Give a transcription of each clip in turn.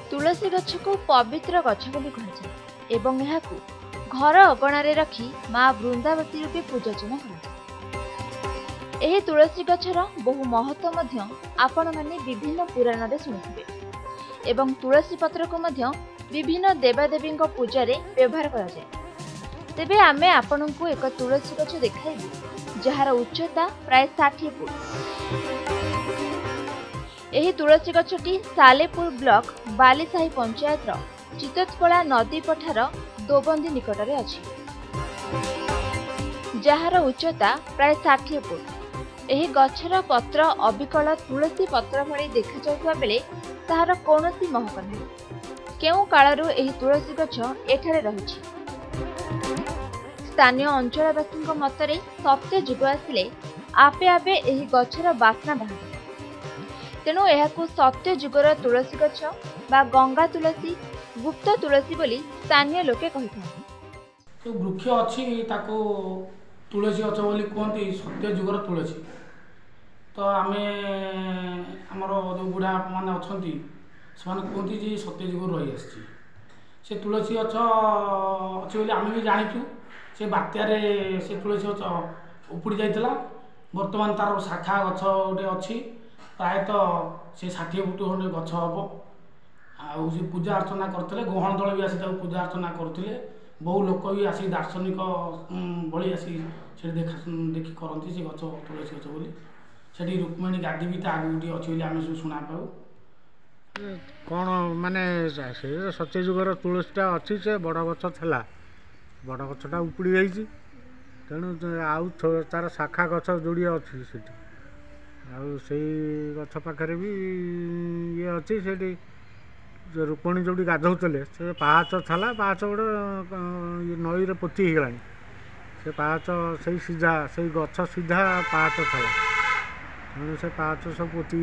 तुलसी गछ को पवित्र गछ बोली कहुए एवं यहाकू घर अगणारे रखी माँ वृंदावती रूपे पूजार्चना कर तुलसी गछर बहु महत्व मध्य आपण माने विभिन्न पुराण रे सुनिथिबे एवं तुलसी पत्र को मध्य विभिन्न देवादेवी पूजा रे व्यवहार करा जाय। तेबे आमे आपनकू एक तुलसी गछ देखाइबु जहार उच्चता प्राय 60 फुट। एही तुलसी गछटी सालेपुर ब्लॉक बालीसाही पंचायत चिततकला नदी पठार दोबंदी निकटरे अछि जहार उच्चता प्राय 60 फुट। एही गछर पत्र अबिकल तुलसी पत्र भली देखा जाउथबा बेले ताहार कोनोसी महक नाही। केउ कालरू एही तुलसी गछ एठारे रहिछि। स्थानीय अंचलवासी मतरे सत्य जुग आसिले आपे आपे एही गछर बास्ना बाहारे। तेणु एहाकू सत्य जुगर तुलसी गछ बा गंगा तुलसी गुप्त तुलसी बोली स्थानीय लोके कहिथाନ୍ତି। वृक्ष अच्छी ताको तुलसी गछ बोली कहते सत्य जुगर तुलसी। तो आमे आमर जो बुढ़ा मैंने अच्छा से कहते जे सत्य जुगर रही आसी से तुलसी गछ अच्छी बोली आम भी जाचु से बात्यार से तुलसी गछ उपुड़ी जाइला। बर्तमान तार शाखा गछ गोटे अच्छी प्रायतः से 60 फुट खंडे गछ हम आउ पूजा अर्चना करते गहण दल भी आसी पूजा अर्चना करते बहु लोक भी आसी दार्शनिक भली आसी देखी करती से गछ तुलसी गछ बोली से रुक्मिणी गादी भी आगे अच्छी आम सब शुणा पाऊ कौन माने से सत्य जुगर तुलसीटा अच्छी से बड़ गछ था बड़ गछटा उपुड़ी जाइए तेणु आउ तार शाखा गछ जोड़े अच्छी से गछ पाखे भी ये अच्छी से रुक्मिणी जो गाधौले से पाहाच था पाहाच गोटे नई पोती होगा से पाहाच से सीधा से गछ सीधा पाहाच था तेणु से पाहाच सब पोती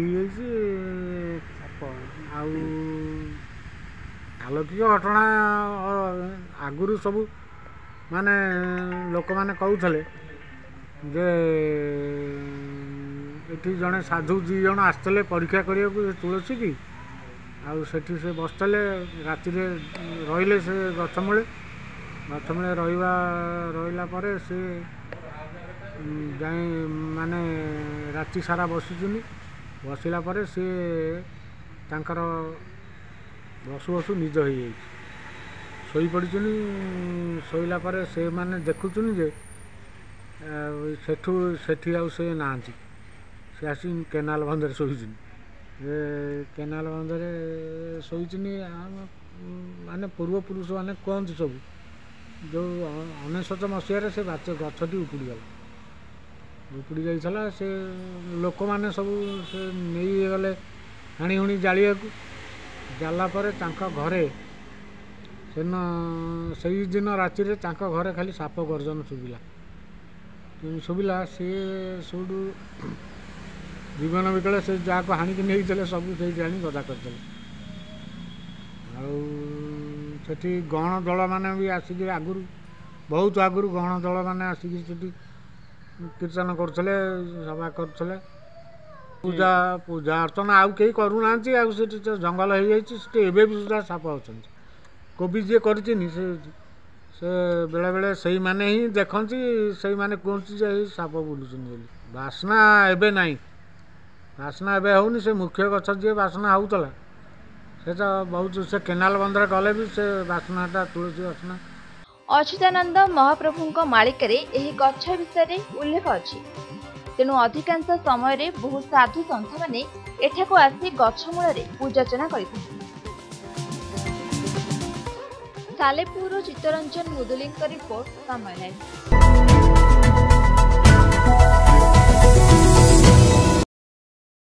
आलौकिक घटना आगुरी सब माने लोक मैंने कहते जे ये जड़े साधु 2 जन आसते परीक्षा करने तुलसी की आउ सेठी से बसते राति रहिले से गछ मूले रहिला परे से जाए माने राति सारा बसिचुनी बसिला परे से तांकर बसु बसु निज हो जाए शोई पड़चुनी शोला परे से माने देखुचुनी जे सेठी आउ से नांती से आसी केनाल बंधर शोचुनी केनाल बंधरे शोचुनी माने पूर्वपुरुष मैंने कहते सब जो 1999 मसीह से गछटी उपुड़ी गला उपुड़ी जाइला से लोक मैंने सब से नहीं गले हाणी हुणी जालिया जाला पर घरे से दिन राति घरे खाली साप गर्जन शुभिला सी सब जीवन विकल से जहाँ को हाणिकी नहीं सब से जानी गदा करते आठी गहण दल मैंने भी आसिक आगुरी बहुत आगुरी गहण दल मैंने आसिक कीर्तन करते सभा करते पूजा पूजा अर्चना आउ कहीं करूना जंगल हो जाए भी सुधा साप अच्छा कोबी जी कर बेले बेले से माने ही देखती से माने कहते जे साप बुलूँ बास्ना एबे नहीं बास्ना एबे होनी से मुख्य गछ जी बास्ना होता से तो बहुत से केनाल बंधर गले भी से बास्नाटा तुलसी बास्ना। अच्युतानंद महाप्रभु मालिकारे एही गछ विषय उल्लेख अछि तेणु अधिकांश समय रे बहु साधु संत माने एठाको आसी गछ मूलरे पूजार्चना करिथाନ୍ତି। सालेपुर चित्तरंजन मुदुलिंग रिपोर्ट समायालाइव।